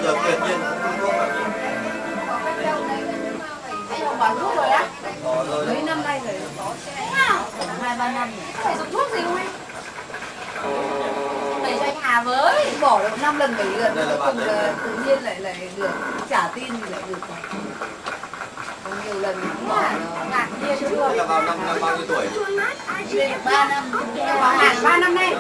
được tuyệt nhiên không thuốc mà. Anh không bán thuốc rồi á? Có rồi. Mấy năm nay rồi có xe 2-3 năm rồi. Phải dùng thuốc gì không anh? Đẩy cho anh Hà với. Bỏ được 5 lần 7 lần cuối cùng là tự nhiên lại được trả tin thì lại được. Còn nhiều lần cũng bỏ ngạc nhiên chưa? Là vào năm bao nhiêu tuổi? Lên 3 năm. Vào ngạc 3 năm nay.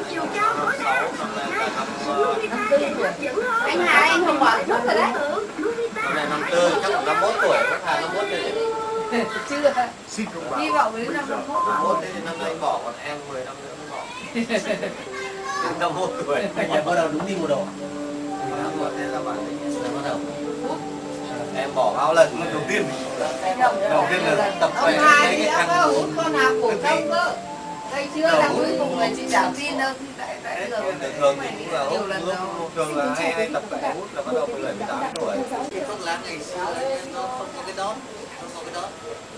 54 tuổi. Anh Hà anh không bỏ thuốc rồi đấy. Năm nay 54, chắc cũng 51 tuổi, chắc Hà 51 rồi. Chưa. Hy vọng đến năm 51. 51 thế thì năm nay anh bỏ, còn em 10 năm nữa mới bỏ. Đến 51 tuổi. Anh bắt đầu đúng đi mùa độ. Thế là bạn Là bắt đầu. em bỏ bao lần đầu tiên đầu tiên là tập ông Hà thì đã có hút con nào cổ đông cơ. Đây chưa là cuối cùng là chị trả tin đâu. Tại thường thì cũng là hút, thường là hay tập phải hút là bắt đầu 17-18 tuổi. Thuốc lá ngày xưa nó không có cái đón, không có cái đón.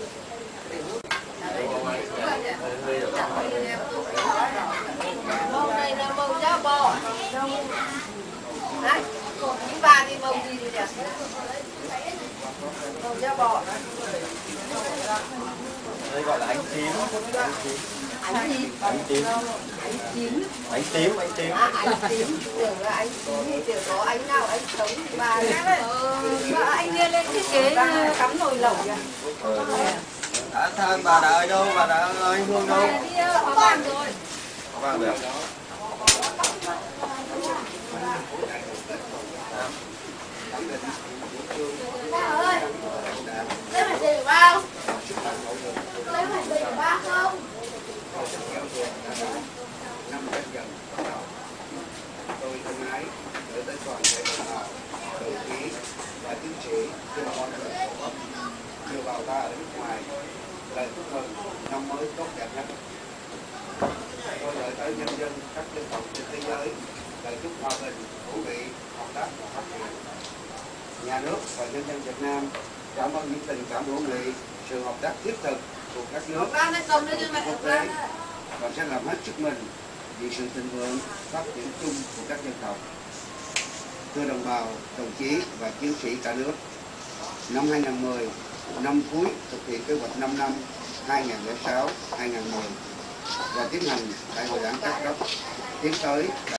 Màu này là màu da bò. Đấy, những bà thì màu gì nhỉ? Màu da bò. Đây gọi là ánh tím. Ánh gì? Ánh tím. Ánh tím. Ánh tím, ánh tím. À, ánh tím. Tưởng là ánh tím thì tưởng có ánh nào ánh sống thì bà anh đưa lên thiết kế cắm nồi lẩu kìa. Bà đã ở đâu? Bà đã anh Hương đâu? Có vàng rồi. Có vàng rồi. Ba ơi, lấy mặt dày của ba không? Lấy mặt dày của ba không? Tôi thân ái gửi tới toàn thể đồng bào, đồng chí và chiến sĩ trên mọi miền tổ quốc kiều bào ta ở nước ngoài lời chúc mừng năm mới tốt đẹp nhất. Tôi gửi tới nhân dân các dân tộc trên thế giới lời chúc hòa bình, hữu nghị, hợp tác và phát triển. Nhà nước và nhân dân Việt Nam cảm ơn những tình cảm hữu nghị, sự hợp tác thiết thực của các nước quốc tế và sẽ làm hết sức mình vì sự thịnh vượng, phát triển chung của các dân tộc. Thưa đồng bào, đồng chí và chiến sĩ cả nước, năm 2010, năm cuối thực hiện kế hoạch 5 năm 2006-2010 và tiến hành đại hội đảng các cấp tiến tới